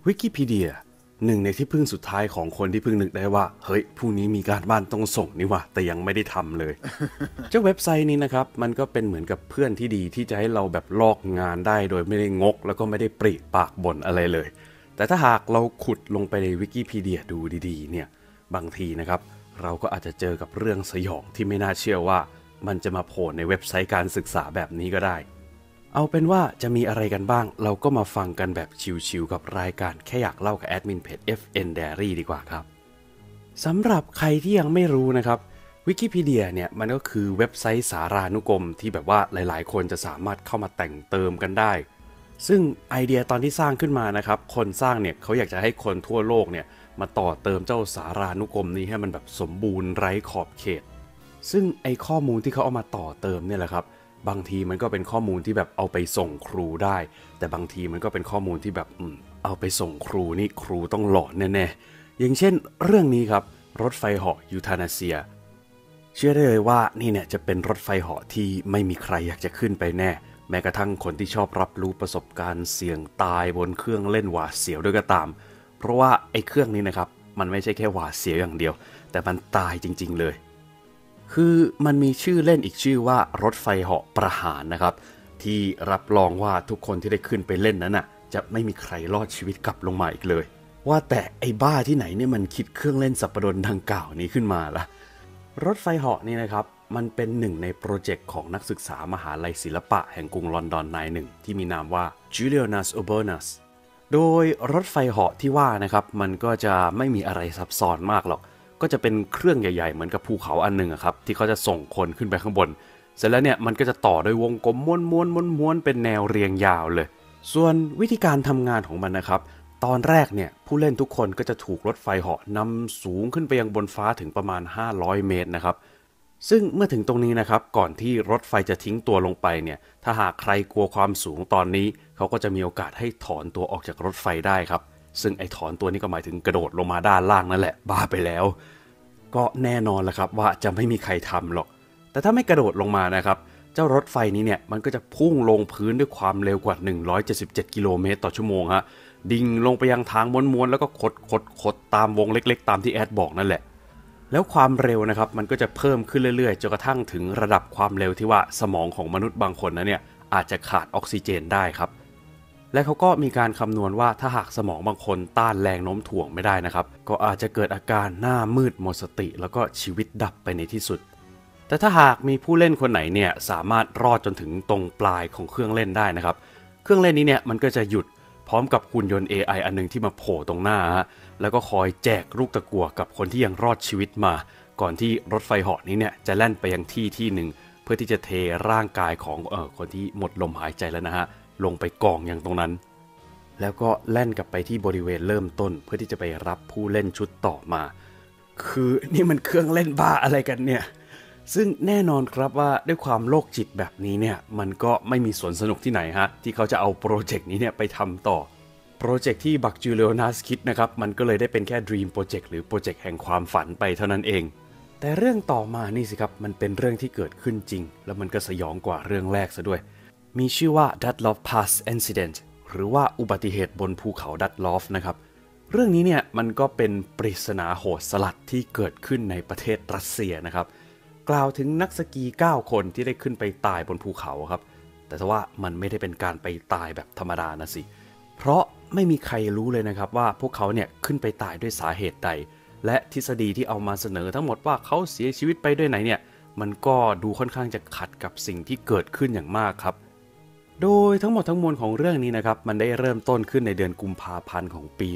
วิกิพีเดียหนึ่งในที่พึ่งสุดท้ายของคนที่เพิ่งนึกได้ว่าเฮ้ยพรุ่งนี้มีการบ้านต้องส่งนี่ว่ะแต่ยังไม่ได้ทำเลย เจ้าเว็บไซต์นี้นะครับมันก็เป็นเหมือนกับเพื่อนที่ดีที่จะให้เราแบบลอกงานได้โดยไม่ได้งกแล้วก็ไม่ได้ปริปากบ่นอะไรเลยแต่ถ้าหากเราขุดลงไปในวิกิพีเดียดูดีๆเนี่ยบางทีนะครับเราก็อาจจะเจอกับเรื่องสยองที่ไม่น่าเชื่อว่ามันจะมาโผล่ในเว็บไซต์การศึกษาแบบนี้ก็ได้เอาเป็นว่าจะมีอะไรกันบ้างเราก็มาฟังกันแบบชิวๆกับรายการแค่อยากเล่ากับแอดมินเพจ FN Diary ดีกว่าครับสำหรับใครที่ยังไม่รู้นะครับวิกิพีเดียเนี่ยมันก็คือเว็บไซต์สารานุกรมที่แบบว่าหลายๆคนจะสามารถเข้ามาแต่งเติมกันได้ซึ่งไอเดียตอนที่สร้างขึ้นมานะครับคนสร้างเนี่ยเขาอยากจะให้คนทั่วโลกเนี่ยมาต่อเติมเจ้าสารานุกรมนี้ให้มันแบบสมบูรณ์ไร้ขอบเขตซึ่งไอข้อมูลที่เขาเอามาต่อเติมเนี่ยแหละครับบางทีมันก็เป็นข้อมูลที่แบบเอาไปส่งครูได้แต่บางทีมันก็เป็นข้อมูลที่แบบเอาไปส่งครูนี่ครูต้องหลอนแน่ๆอย่างเช่นเรื่องนี้ครับรถไฟเหาะยูทานาเซียเชื่อได้เลยว่านี่เนี่ยจะเป็นรถไฟเหาะที่ไม่มีใครอยากจะขึ้นไปแน่แม้กระทั่งคนที่ชอบรับรู้ประสบการณ์เสี่ยงตายบนเครื่องเล่นหวาดเสียวด้วยก็ตามเพราะว่าไอ้เครื่องนี้นะครับมันไม่ใช่แค่หวาดเสียวอย่างเดียวแต่มันตายจริงๆเลยคือมันมีชื่อเล่นอีกชื่อว่ารถไฟเหาะประหารนะครับที่รับรองว่าทุกคนที่ได้ขึ้นไปเล่นนั้นน่ะจะไม่มีใครรอดชีวิตกลับลงมาอีกเลยว่าแต่ไอ้บ้าที่ไหนเนี่ยมันคิดเครื่องเล่นสัปดนดังกล่าวนี้ขึ้นมาล่ะรถไฟเหาะนี่นะครับมันเป็นหนึ่งในโปรเจกต์ของนักศึกษามหาลัยศิลปะแห่งกรุงลอนดอนนายหนึ่งที่มีนามว่า Julianus Urbanus โดยรถไฟเหาะที่ว่านะครับมันก็จะไม่มีอะไรซับซ้อนมากหรอกก็จะเป็นเครื่องใหญ่ๆเหมือนกับภูเขาอันหนึ่งครับที่เขาจะส่งคนขึ้นไปข้างบนเสร็จแล้วเนี่ยมันก็จะต่อด้วยวงกลมม้วนๆเป็นแนวเรียงยาวเลยส่วนวิธีการทำงานของมันนะครับตอนแรกเนี่ยผู้เล่นทุกคนก็จะถูกรถไฟเหาะนำสูงขึ้นไปยังบนฟ้าถึงประมาณ500 เมตรนะครับซึ่งเมื่อถึงตรงนี้นะครับก่อนที่รถไฟจะทิ้งตัวลงไปเนี่ยถ้าหากใครกลัวความสูงตอนนี้เขาก็จะมีโอกาสให้ถอนตัวออกจากรถไฟได้ครับซึ่งไอ้ถอนตัวนี้ก็หมายถึงกระโดดลงมาด้านล่างนั่นแหละบ้าไปแล้วก็แน่นอนแหละครับว่าจะไม่มีใครทำหรอกแต่ถ้าไม่กระโดดลงมานะครับเจ้ารถไฟนี้เนี่ยมันก็จะพุ่งลงพื้นด้วยความเร็วกว่า177กิโลเมตรต่อชั่วโมงฮะดิ่งลงไปยังทางม้วนๆแล้วก็ขดตามวงเล็กๆตามที่แอดบอกนั่นแหละแล้วความเร็วนะครับมันก็จะเพิ่มขึ้นเรื่อยๆจนกระทั่งถึงระดับความเร็วที่ว่าสมองของมนุษย์บางคนนะเนี่ยอาจจะขาดออกซิเจนได้ครับและเขาก็มีการคำนวณว่าถ้าหากสมองบางคนต้านแรงโน้มถ่วงไม่ได้นะครับก็อาจจะเกิดอาการหน้ามืดหมดสติแล้วก็ชีวิตดับไปในที่สุดแต่ถ้าหากมีผู้เล่นคนไหนเนี่ยสามารถรอดจนถึงตรงปลายของเครื่องเล่นได้นะครับเครื่องเล่นนี้เนี่ยมันก็จะหยุดพร้อมกับหุ่นยนต์ AI อันนึงที่มาโผล่ตรงหน้าแล้วก็คอยแจกลูกตะกั่วกับคนที่ยังรอดชีวิตมาก่อนที่รถไฟเหาะนี้เนี่ยจะแล่นไปยังที่หนึ่งเพื่อที่จะเทร่างกายของคนที่หมดลมหายใจแล้วนะฮะลงไปกองอย่างตรงนั้นแล้วก็แล่นกลับไปที่บริเวณเริ่มต้นเพื่อที่จะไปรับผู้เล่นชุดต่อมาคือนี่มันเครื่องเล่นบ้าอะไรกันเนี่ยซึ่งแน่นอนครับว่าด้วยความโรคจิตแบบนี้เนี่ยมันก็ไม่มีสวนสนุกที่ไหนฮะที่เขาจะเอาโปรเจกต์นี้เนี่ยไปทำต่อโปรเจกต์ที่บักจูเลโอนัสคิดนะครับมันก็เลยได้เป็นแค่ Dream Project หรือโปรเจกต์แห่งความฝันไปเท่านั้นเองแต่เรื่องต่อมานี่สิครับมันเป็นเรื่องที่เกิดขึ้นจริงแล้วมันก็สยองกว่าเรื่องแรกซะด้วยมีชื่อว่า Dyatlov Pass Incident หรือว่าอุบัติเหตุบนภูเขาดัตลอฟนะครับเรื่องนี้เนี่ยมันก็เป็นปริศนาโหดสลัดที่เกิดขึ้นในประเทศรัสเซียนะครับกล่าวถึงนักสกี9คนที่ได้ขึ้นไปตายบนภูเขาครับแต่ว่ามันไม่ได้เป็นการไปตายแบบธรรมดานะสิเพราะไม่มีใครรู้เลยนะครับว่าพวกเขาเนี่ยขึ้นไปตายด้วยสาเหตุใดและทฤษฎีที่เอามาเสนอทั้งหมดว่าเขาเสียชีวิตไปด้วยไหนเนี่ยมันก็ดูค่อนข้างจะขัดกับสิ่งที่เกิดขึ้นอย่างมากครับโดยทั้งหมดทั้งมวลของเรื่องนี้นะครับมันได้เริ่มต้นขึ้นในเดือนกุมภาพันธ์ของปี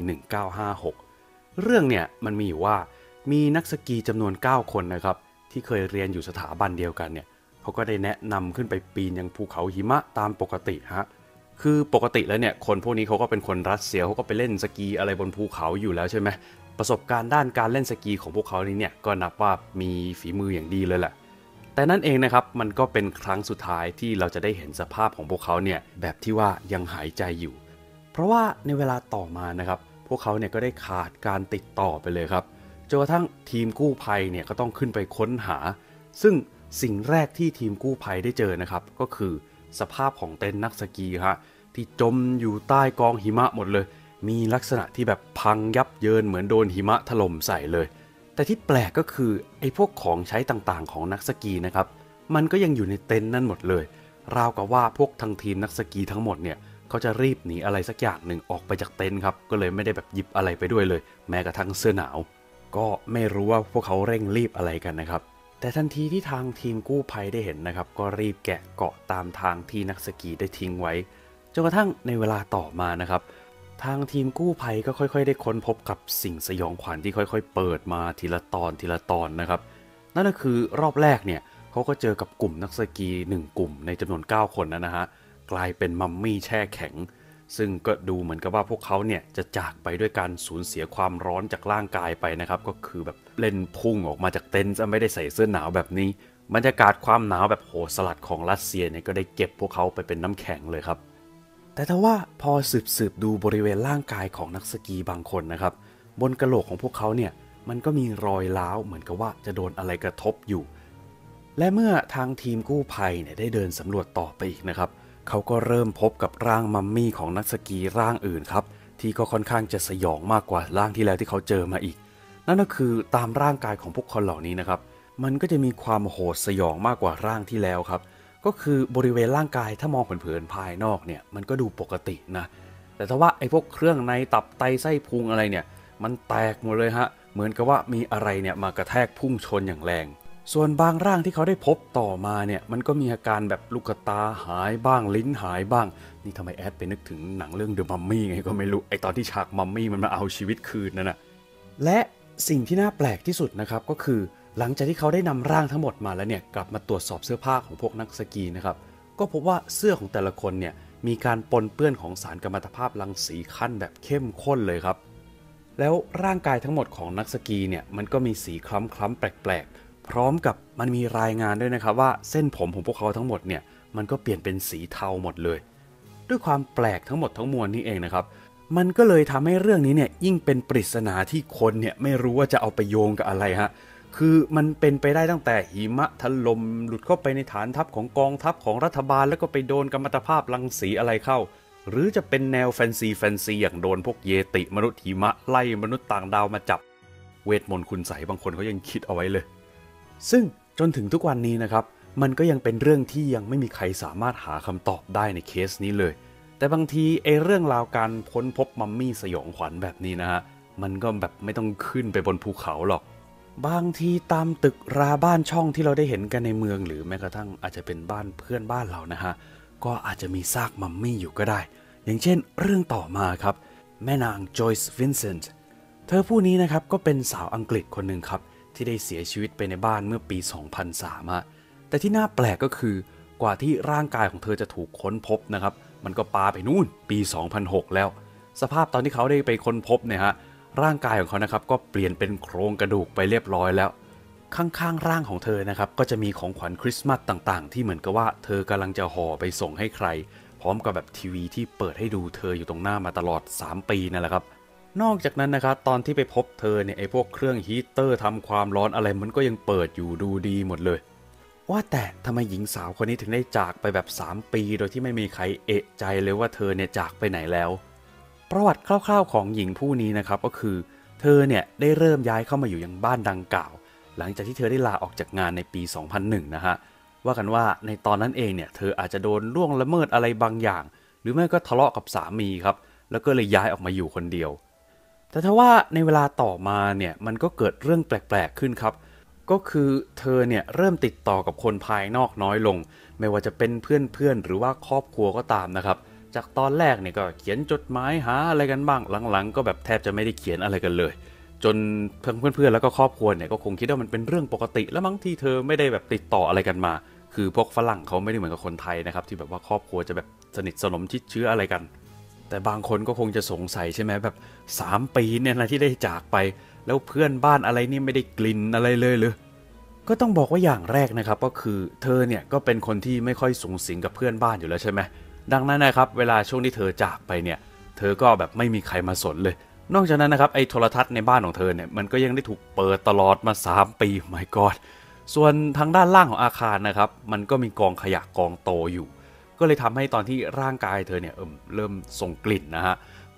1956เรื่องเนี่ยมันมีอยู่ว่ามีนักสกีจำนวน9คนนะครับที่เคยเรียนอยู่สถาบันเดียวกันเนี่ยเขาก็ได้แนะนำขึ้นไปปีนยังภูเขาหิมะตามปกติฮะคือปกติแล้วเนี่ยคนพวกนี้เขาก็เป็นคนรัสเซียเขาก็ไปเล่นสกีอะไรบนภูเขาอยู่แล้วใช่ไหมประสบการณ์ด้านการเล่นสกีของพวกเขานี้เนี่ยก็นับว่ามีฝีมืออย่างดีเลยแหละแต่นั่นเองนะครับมันก็เป็นครั้งสุดท้ายที่เราจะได้เห็นสภาพของพวกเขาเนี่ยแบบที่ว่ายังหายใจอยู่เพราะว่าในเวลาต่อมานะครับพวกเขาเนี่ยก็ได้ขาดการติดต่อไปเลยครับจนกระทั่งทีมกู้ภัยเนี่ยก็ต้องขึ้นไปค้นหาซึ่งสิ่งแรกที่ทีมกู้ภัยได้เจอนะครับก็คือสภาพของเต็นท์นักสกีฮะที่จมอยู่ใต้กองหิมะหมดเลยมีลักษณะที่แบบพังยับเยินเหมือนโดนหิมะถล่มใส่เลยแต่ที่แปลกก็คือไอ้พวกของใช้ต่างๆของนักสกีนะครับมันก็ยังอยู่ในเต็นท์นั่นหมดเลยราวกับว่าพวกทางทีมนักสกีทั้งหมดเนี่ยเขาจะรีบหนีอะไรสักอย่างหนึ่งออกไปจากเต็นท์ครับก็เลยไม่ได้แบบหยิบอะไรไปด้วยเลยแม้กระทั่งเสื้อหนาวก็ไม่รู้ว่าพวกเขาเร่งรีบอะไรกันนะครับแต่ทันทีที่ทางทีมกู้ภัยได้เห็นนะครับก็รีบแกะเกาะตามทางที่นักสกีได้ทิ้งไว้จนกระทั่งในเวลาต่อมานะครับทางทีมกู้ภัยก็ค่อยๆได้ค้นพบกับสิ่งสยองขวัญที่ค่อยๆเปิดมาทีละตอนนะครับนั่นก็คือรอบแรกเนี่ยเขาก็เจอกับกลุ่มนักสกี1กลุ่มในจำนวน9คนนะฮะกลายเป็นมัมมี่แช่แข็งซึ่งก็ดูเหมือนกับว่าพวกเขาเนี่ยจะจากไปด้วยการสูญเสียความร้อนจากร่างกายไปนะครับก็คือแบบเล่นพุ่งออกมาจากเต็นท์จะไม่ได้ใส่เสื้อหนาวแบบนี้บรรยากาศความหนาวแบบโหดสลัดของรัสเซียเนี่ยก็ได้เก็บพวกเขาไปเป็นน้ำแข็งเลยครับแต่ถ้าว่าพอสืบดูบริเวณร่างกายของนักสกีบางคนนะครับบนกะโหลกของพวกเขาเนี่ยมันก็มีรอยร้าวเหมือนกับว่าจะโดนอะไรกระทบอยู่และเมื่อทางทีมกู้ภัยเนี่ยได้เดินสำรวจต่อไปอีกนะครับเขาก็เริ่มพบกับร่างมัมมี่ของนักสกีร่างอื่นครับที่ก็ค่อนข้างจะสยองมากกว่าร่างที่แล้วที่เขาเจอมาอีกนั่นก็คือตามร่างกายของพวกคนเหล่านี้นะครับมันก็จะมีความโหดสยองมากกว่าร่างที่แล้วครับก็คือบริเวณร่างกายถ้ามองเผินๆภายนอกเนี่ยมันก็ดูปกตินะแต่ถ้าว่าไอ้พวกเครื่องในตับไตไส้พุงอะไรเนี่ยมันแตกหมดเลยฮะเหมือนกับว่ามีอะไรเนี่ยมากระแทกพุ่งชนอย่างแรงส่วนบางร่างที่เขาได้พบต่อมาเนี่ยมันก็มีอาการแบบลูกตาหายบ้างลิ้นหายบ้างนี่ทำไมแอดไปนึกถึงหนังเรื่อง The Mummy ไงก็ไม่รู้ไอตอนที่ฉากมัมมี่มันมาเอาชีวิตคืนนั่นนะและสิ่งที่น่าแปลกที่สุดนะครับก็คือหลังจากที่เขาได้นำร่างทั้งหมดมาแล้วเนี่ยกลับมาตรวจสอบเสื้อผ้าของพวกนักสกีนะครับก็พบว่าเสื้อของแต่ละคนเนี่ยมีการปนเปื้อนของสารกัมมันตภาพรังสีขั้นแบบเข้มข้นเลยครับแล้วร่างกายทั้งหมดของนักสกีเนี่ยมันก็มีสีคล้ำๆแปลกๆพร้อมกับมันมีรายงานด้วยนะครับว่าเส้นผมของพวกเขาทั้งหมดเนี่ยมันก็เปลี่ยนเป็นสีเทาหมดเลยด้วยความแปลกทั้งหมดทั้งมวลนี่เองนะครับมันก็เลยทำให้เรื่องนี้เนี่ยยิ่งเป็นปริศนาที่คนเนี่ยไม่รู้ว่าจะเอาไปโยงกับอะไรฮะคือมันเป็นไปได้ตั้งแต่หิมะถล่มหลุดเข้าไปในฐานทัพของกองทัพของรัฐบาลแล้วก็ไปโดนกัมมันตภาพรังสีอะไรเข้าหรือจะเป็นแนวแฟนซีอย่างโดนพวกเยติมนุษย์หิมะไล่มนุษย์ต่างดาวมาจับเวทมนต์คุณใสบางคนเขายังคิดเอาไว้เลยซึ่งจนถึงทุกวันนี้นะครับมันก็ยังเป็นเรื่องที่ยังไม่มีใครสามารถหาคำตอบได้ในเคสนี้เลยแต่บางทีไอ้เรื่องราวการค้นพบมัมมี่สยองขวัญแบบนี้นะฮะมันก็แบบไม่ต้องขึ้นไปบนภูเขาหรอกบางทีตามตึกราบ้านช่องที่เราได้เห็นกันในเมืองหรือแม้กระทั่งอาจจะเป็นบ้านเพื่อนบ้านเรานะฮะก็อาจจะมีซากมัมมี่อยู่ก็ได้อย่างเช่นเรื่องต่อมาครับแม่นางจอยส์วินเซนต์เธอผู้นี้นะครับก็เป็นสาวอังกฤษคนหนึ่งครับที่ได้เสียชีวิตไปในบ้านเมื่อปี 2003 ฮะแต่ที่น่าแปลกก็คือกว่าที่ร่างกายของเธอจะถูกค้นพบนะครับมันก็ปาไปนู่นปี 2006 แล้วสภาพตอนที่เขาได้ไปค้นพบเนี่ยฮะร่างกายของเขานะครับก็เปลี่ยนเป็นโครงกระดูกไปเรียบร้อยแล้วข้างๆร่างของเธอนะครับก็จะมีของขวัญคริสต์มาสต่างๆที่เหมือนกับว่าเธอกำลังจะห่อไปส่งให้ใครพร้อมกับแบบทีวีที่เปิดให้ดูเธออยู่ตรงหน้ามาตลอด3 ปีนั่นแหละครับนอกจากนั้นนะครับตอนที่ไปพบเธอเนี่ยไอ้พวกเครื่องฮีตเตอร์ทำความร้อนอะไรมันก็ยังเปิดอยู่ดูดีหมดเลยว่าแต่ทำไมหญิงสาวคนนี้ถึงได้จากไปแบบ3 ปีโดยที่ไม่มีใครเอะใจเลยว่าเธอเนี่ยจากไปไหนแล้วประวัติคร่าวๆของหญิงผู้นี้นะครับก็คือเธอเนี่ยได้เริ่มย้ายเข้ามาอยู่ยังบ้านดังกล่าวหลังจากที่เธอได้ลาออกจากงานในปี 2001 นะฮะว่ากันว่าในตอนนั้นเองเนี่ยเธออาจจะโดนล่วงละเมิดอะไรบางอย่างหรือไม่ก็ทะเลาะกับสามีครับแล้วก็เลยย้ายออกมาอยู่คนเดียวแต่ถ้าว่าในเวลาต่อมาเนี่ยมันก็เกิดเรื่องแปลกๆขึ้นครับก็คือเธอเนี่ยเริ่มติดต่อกับคนภายนอกน้อยลงไม่ว่าจะเป็นเพื่อนๆหรือว่าครอบครัวก็ตามนะครับจากตอนแรกเนี่ยก็เขียนจดหมายหาอะไรกันบ้างหลังๆก็แบบแทบจะไม่ได้เขียนอะไรกันเลยจนเพื่อนๆแล้วก็ครอบครัวเนี่ยก็คงคิดว่ามันเป็นเรื่องปกติแล้วมั้งที่เธอไม่ได้แบบติดต่ออะไรกันมาคือพวกฝรั่งเขาไม่ได้เหมือนกับคนไทยนะครับที่แบบว่าครอบครัวจะแบบสนิทสนมชิดเชื้ออะไรกันแต่บางคนก็คงจะสงสัยใช่ไหมแบบ3 ปีเนี่ยนะที่ได้จากไปแล้วเพื่อนบ้านอะไรนี่ไม่ได้กลิ่นอะไรเลยหรือก็ต้องบอกว่าอย่างแรกนะครับก็คือเธอเนี่ยก็เป็นคนที่ไม่ค่อยสุงสิงกับเพื่อนบ้านอยู่แล้วใช่ไหมดังนั้นนะครับเวลาช่วงที่เธอจากไปเนี่ยเธอก็แบบไม่มีใครมาสนเลยนอกจากนั้นนะครับไอ้โทรทัศน์ในบ้านของเธอเนี่ยมันก็ยังได้ถูกเปิดตลอดมา3 ปี my god ส่วนทางด้านล่างของอาคารนะครับมันก็มีกองขยะกองโตอยู่ก็เลยทำให้ตอนที่ร่างกายเธอเนี่ยเริ่มส่งกลิ่นนะฮะ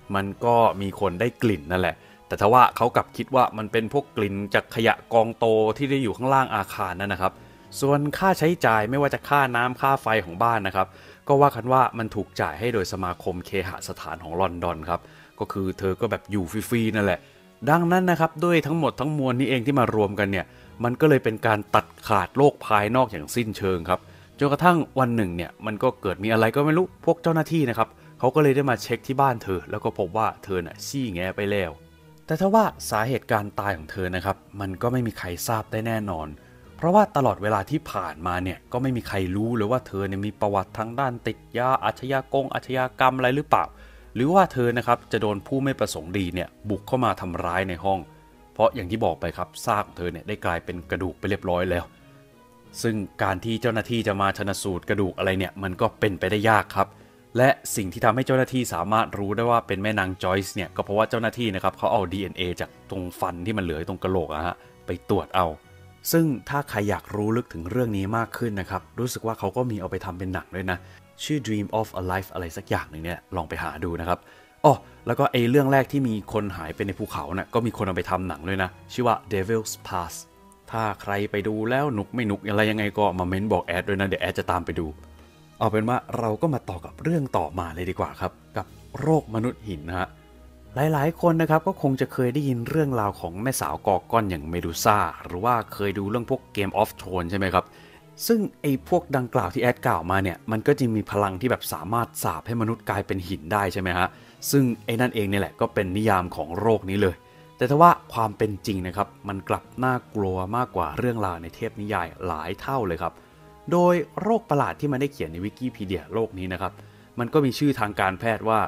มันก็มีคนได้กลิ่นนั่นแหละแต่ถ้าว่าเขากลับคิดว่ามันเป็นพวกกลิ่นจากขยะกองโตที่ได้อยู่ข้างล่างอาคารนั่นนะครับส่วนค่าใช้จ่ายไม่ว่าจะค่าน้ำค่าไฟของบ้านนะครับก็ว่ากันว่ามันถูกจ่ายให้โดยสมาคมเคหสถานของลอนดอนครับก็คือเธอก็แบบอยู่ฟรีๆนั่นแหละดังนั้นนะครับด้วยทั้งหมดทั้งมวลนี้เองที่มารวมกันเนี่ยมันก็เลยเป็นการตัดขาดโลกภายนอกอย่างสิ้นเชิงครับจนกระทั่งวันหนึ่งเนี่ยมันก็เกิดมีอะไรก็ไม่รู้พวกเจ้าหน้าที่นะครับเขาก็เลยได้มาเช็คที่บ้านเธอแล้วก็พบว่าเธอน่ะซี่แงไปแล้วแต่ถ้าว่าสาเหตุการตายของเธอนะครับมันก็ไม่มีใครทราบได้แน่นอนเพราะว่าตลอดเวลาที่ผ่านมาเนี่ยก็ไม่มีใครรู้เลยว่าเธอเนี่ยมีประวัติทางด้านติดยาอาชญากรรมอะไรหรือเปล่าหรือว่าเธอนะครับจะโดนผู้ไม่ประสงค์ดีเนี่ยบุกเข้ามาทำร้ายในห้องเพราะอย่างที่บอกไปครับซากของเธอเนี่ยได้กลายเป็นกระดูกไปเรียบร้อยแล้วซึ่งการที่เจ้าหน้าที่จะมาชันสูตรกระดูกอะไรเนี่ยมันก็เป็นไปได้ยากครับและสิ่งที่ทำให้เจ้าหน้าที่สามารถรู้ได้ว่าเป็นแม่นางจอยส์เนี่ยก็เพราะว่าเจ้าหน้าที่นะครับเขาเอา DNA จากตรงฟันที่มันเหลือตรงกระโหลกไปตรวจเอาซึ่งถ้าใครอยากรู้ลึกถึงเรื่องนี้มากขึ้นนะครับรู้สึกว่าเขาก็มีเอาไปทำเป็นหนังด้วยนะชื่อ Dream of a Life อะไรสักอย่างหนึ่งเนี่ยลองไปหาดูนะครับอ๋อแล้วก็เรื่องแรกที่มีคนหายไปในภูเขานะก็มีคนเอาไปทำหนังด้วยนะชื่อว่า Devil's Pass ถ้าใครไปดูแล้วหนุกไม่หนุกอะไรยังไงก็มาเม้นบอกแอดด้วยนะเดี๋ยวแอดจะตามไปดูเอาเป็นว่าเราก็มาต่อกับเรื่องต่อมาเลยดีกว่าครับกับโรคมนุษย์หินนะฮะหลายๆคนนะครับก็คงจะเคยได้ยินเรื่องราวของแม่สาวกอก้อนอย่างเมดูซ่าหรือว่าเคยดูเรื่องพวก Game of Thrones ใช่ไหมครับซึ่งพวกดังกล่าวที่แอดกล่าวมาเนี่ยมันก็จะมีพลังที่แบบสามารถสาปให้มนุษย์กลายเป็นหินได้ใช่ไหมฮะซึ่งนั่นเองเนี่ยแหละก็เป็นนิยามของโรคนี้เลยแต่ถ้าว่าความเป็นจริงนะครับมันกลับน่ากลัวมากกว่าเรื่องราวในเทพนิยายหลายเท่าเลยครับโดยโรคประหลาดที่มันได้เขียนในวิกิพีเดียโรคนี้นะครับมันก็มีชื่อทางการแพทย์ว่า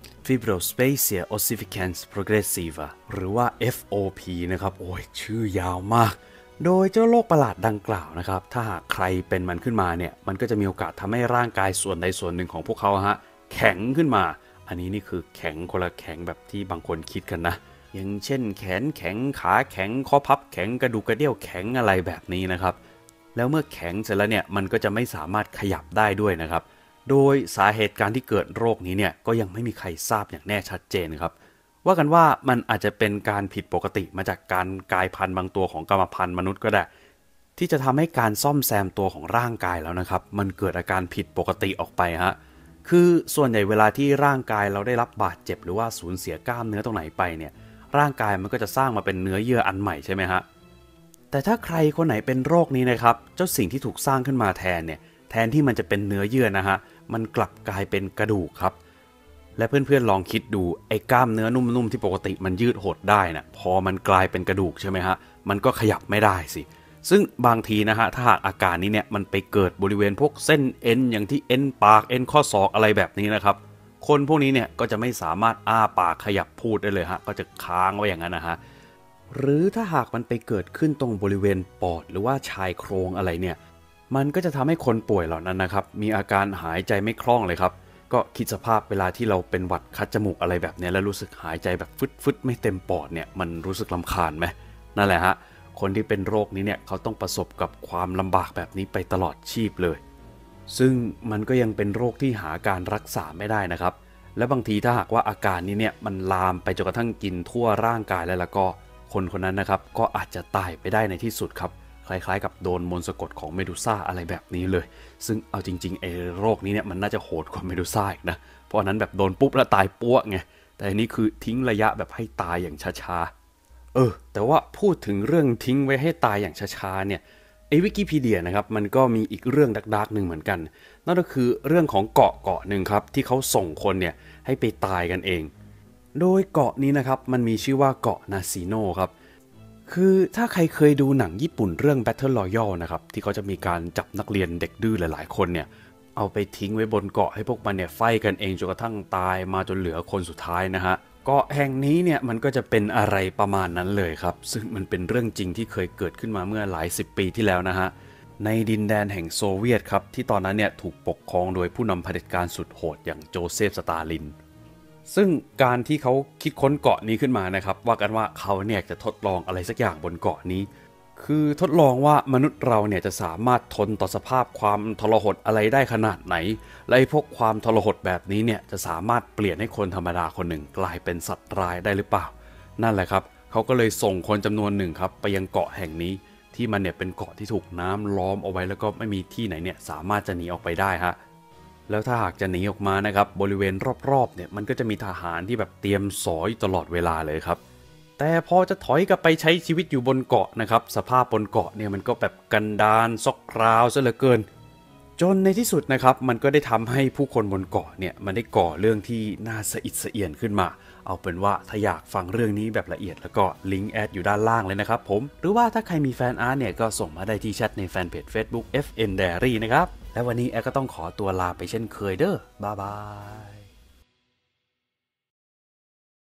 Fibrospacia ossificans progressiva หรือว่า FOP นะครับโอ้ยชื่อยาวมากโดยเจ้าโรคประหลาดดังกล่าวนะครับถ้าหากใครเป็นมันขึ้นมาเนี่ยมันก็จะมีโอกาสทำให้ร่างกายส่วนใดส่วนหนึ่งของพวกเขาแข็งขึ้นมาอันนี้นี่คือแข็งคนละแข็งแบบที่บางคนคิดกันนะอย่างเช่นแขนแข็งขาแข็งข้อพับแข็งกระดูกกระเดี่ยวแข็งอะไรแบบนี้นะครับแล้วเมื่อแข็งเสร็จแล้วเนี่ยมันก็จะไม่สามารถขยับได้ด้วยนะครับโดยสาเหตุการที่เกิดโรคนี้เนี่ยก็ยังไม่มีใครทราบอย่างแน่ชัดเจนครับว่ากันว่ามันอาจจะเป็นการผิดปกติมาจากการกลายพันธุ์บางตัวของกรรมพันธุ์มนุษย์ก็ได้ที่จะทำให้การซ่อมแซมตัวของร่างกายแล้วนะครับมันเกิดอาการผิดปกติออกไปคือส่วนใหญ่เวลาที่ร่างกายเราได้รับบาดเจ็บหรือว่าสูญเสียกล้ามเนื้อตรงไหนไปเนี่ยร่างกายมันก็จะสร้างมาเป็นเนื้อเยื่ออันใหม่ใช่ไหมฮะแต่ถ้าใครคนไหนเป็นโรคนี้นะครับเจ้าสิ่งที่ถูกสร้างขึ้นมาแทนที่มันจะเป็นเนื้อเยื่อมันกลับกลายเป็นกระดูกครับและเพื่อนๆลองคิดดูกล้ามเนื้อนุ่มๆที่ปกติมันยืดหดได้นะพอมันกลายเป็นกระดูกใช่ไหมฮะมันก็ขยับไม่ได้สิซึ่งบางทีถ้าหากอาการนี้เนี่ยมันไปเกิดบริเวณพวกเส้นเอ็นอย่างที่เอ็นปากเอ็นข้อศอกอะไรแบบนี้นะครับคนพวกนี้เนี่ยก็จะไม่สามารถอ้าปากขยับพูดได้เลยก็จะค้างไว้อย่างนั้นหรือถ้าหากมันไปเกิดขึ้นตรงบริเวณปอดหรือว่าชายโครงอะไรเนี่ยมันก็จะทำให้คนป่วยเหล่านั้นนะครับมีอาการหายใจไม่คล่องเลยครับก็คิดสภาพเวลาที่เราเป็นหวัดคัดจมูกอะไรแบบนี้แล้วรู้สึกหายใจแบบฟึดๆไม่เต็มปอดเนี่ยมันรู้สึกรำคาญไหมนั่นแหละคนที่เป็นโรคนี้เนี่ยเขาต้องประสบกับความลำบากแบบนี้ไปตลอดชีพเลยซึ่งมันก็ยังเป็นโรคที่หาการรักษาไม่ได้นะครับและบางทีถ้าหากว่าอาการนี้เนี่ยมันลามไปจนกระทั่งกินทั่วร่างกายแล้วก็คนคนนั้นนะครับก็อาจจะตายไปได้ในที่สุดครับคล้ายๆกับโดนมนต์สะกดของเมดูซ่าอะไรแบบนี้เลยซึ่งเอาจริงๆโรคนี้เนี่ยมันน่าจะโหดกว่าเมดูซ่าอีกนะเพราะนั้นแบบโดนปุ๊บแล้วตายปั้วไงแต่อันนี้คือทิ้งระยะแบบให้ตายอย่างช้าๆแต่ว่าพูดถึงเรื่องทิ้งไว้ให้ตายอย่างช้าๆเนี่ยวิกิพีเดียนะครับมันก็มีอีกเรื่องดักๆหนึ่งเหมือนกันนั่นก็คือเรื่องของเกาะหนึ่งครับที่เขาส่งคนเนี่ยให้ไปตายกันเองโดยเกาะนี้นะครับมันมีชื่อว่าเกาะนาซิโนครับคือถ้าใครเคยดูหนังญี่ปุ่นเรื่อง Battle Royale นะครับที่เขาจะมีการจับนักเรียนเด็กดื้อหลายๆคนเนี่ยเอาไปทิ้งไว้บนเกาะให้พวกมันเนี่ยไฟกันเองจนกระทั่งตายมาจนเหลือคนสุดท้ายเกาะแห่งนี้เนี่ยมันก็จะเป็นอะไรประมาณนั้นเลยครับซึ่งมันเป็นเรื่องจริงที่เคยเกิดขึ้นมาเมื่อหลาย10 ปีที่แล้วในดินแดนแห่งโซเวียตครับที่ตอนนั้นเนี่ยถูกปกครองโดยผู้นำเผด็จการสุดโหดอย่างโจเซฟสตาลินซึ่งการที่เขาคิดค้นเกาะนี้ขึ้นมานะครับว่ากันว่าเขาเนี่ยจะทดลองอะไรสักอย่างบนเกาะนี้คคือทดลองว่ามนุษย์เราเนี่ยจะสามารถทนต่อสภาพความทรหดอะไรได้ขนาดไหนและพวกความทรหดแบบนี้เนี่ยจะสามารถเปลี่ยนให้คนธรรมดาคนหนึ่งกลายเป็นสัตว์ร้ายได้หรือเปล่านั่นแหละครับเขาก็เลยส่งคนจำนวนหนึ่งครับไปยังเกาะแห่งนี้ที่มันเนี่ยเป็นเกาะที่ถูกน้ำล้อมเอาไว้แล้วก็ไม่มีที่ไหนเนี่ยสามารถจะหนีออกไปได้ฮะแล้วถ้าหากจะหนีออกมานะครับบริเวณรอบๆเนี่ยมันก็จะมีทหารที่แบบเตรียมสอยตลอดเวลาเลยครับแต่พอจะถอยกลับไปใช้ชีวิตอยู่บนเกาะนะครับสภาพบนเกาะเนี่ยมันก็แบบกันดารซอกคราวซะเหลือเกินจนในที่สุดนะครับมันก็ได้ทำให้ผู้คนบนเกาะเนี่ยมันได้ก่อเรื่องที่น่าสะอิดสะเอียนขึ้นมาเอาเป็นว่าถ้าอยากฟังเรื่องนี้แบบละเอียดแล้วก็ลิงก์แอดอยู่ด้านล่างเลยนะครับผมหรือว่าถ้าใครมีแฟนอาร์ตเนี่ยก็ส่งมาได้ที่แชทในแฟนเพจ Facebook FN Diary นะครับและวันนี้แอดก็ต้องขอตัวลาไปเช่นเคยเด้อบ๊ายบาย